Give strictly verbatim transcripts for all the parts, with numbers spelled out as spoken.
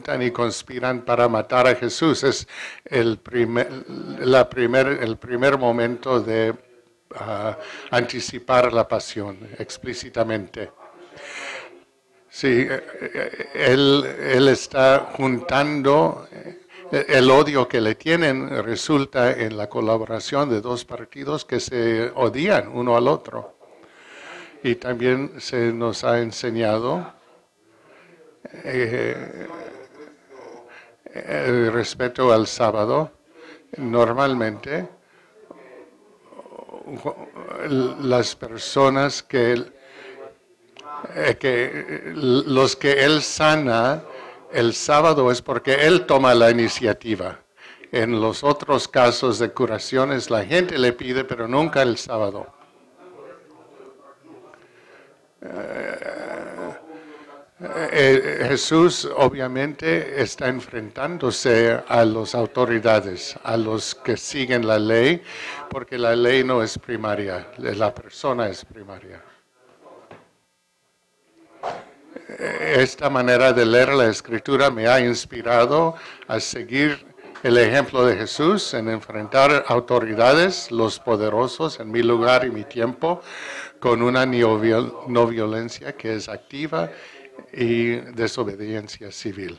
y conspiran para matar a Jesús. Es el primer, la primer, el primer momento de uh, anticipar la pasión explícitamente. Sí, él, él está juntando, el odio que le tienen resulta en la colaboración de dos partidos que se odian uno al otro. Y también se nos ha enseñado eh, eh, respecto al sábado, normalmente las personas que Eh, que los que Él sana el sábado es porque Él toma la iniciativa. En los otros casos de curaciones la gente le pide, pero nunca el sábado. Eh, eh, Jesús obviamente está enfrentándose a las autoridades, a los que siguen la ley, porque la ley no es primaria, la persona es primaria. Esta manera de leer la Escritura me ha inspirado a seguir el ejemplo de Jesús en enfrentar autoridades, los poderosos, en mi lugar y mi tiempo, con una no violencia que es activa y desobediencia civil.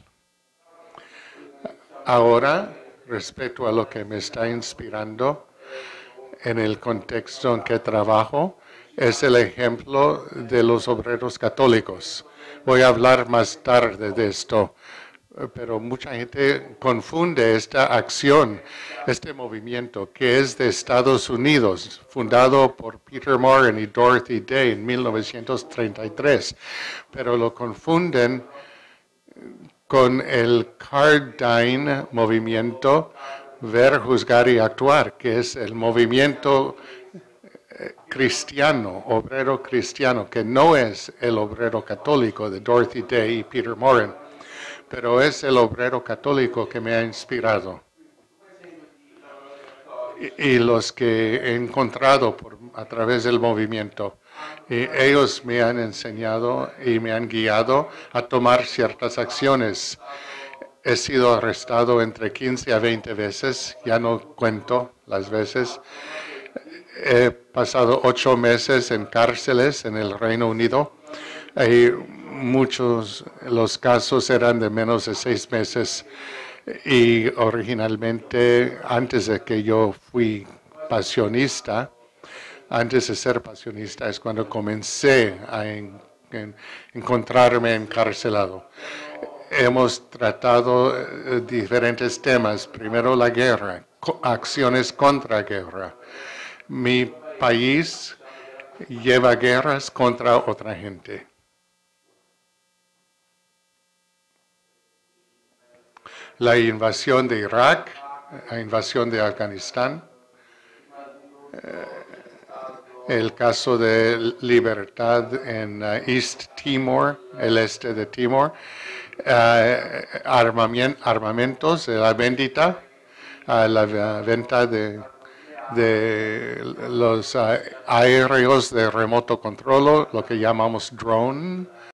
Ahora, respecto a lo que me está inspirando en el contexto en que trabajo, es el ejemplo de los obreros católicos. Voy a hablar más tarde de esto, pero mucha gente confunde esta acción, este movimiento que es de Estados Unidos, fundado por Peter Morgan y Dorothy Day en mil novecientos treinta y tres, pero lo confunden con el Cardine movimiento Ver, Juzgar y Actuar, que es el movimiento cristiano, obrero cristiano, que no es el obrero católico de Dorothy Day y Peter Morgan, pero es el obrero católico que me ha inspirado. Y, y los que he encontrado por, a través del movimiento, y ellos me han enseñado y me han guiado a tomar ciertas acciones. He sido arrestado entre quince a veinte veces, ya no cuento las veces. He pasado ocho meses en cárceles en el Reino Unido. Y muchos los casos eran de menos de seis meses. Y originalmente, antes de que yo fui pasionista, antes de ser pasionista, es cuando comencé a en, en, encontrarme encarcelado. Hemos tratado eh, diferentes temas. Primero la guerra, co- acciones contra guerra. Mi país lleva guerras contra otra gente. La invasión de Irak, la invasión de Afganistán, eh, el caso de libertad en uh, East Timor, el este de Timor, uh, armamien, armamentos, la bendita, uh, la uh, venta de de los uh, aéreos de remoto control, lo que llamamos drone,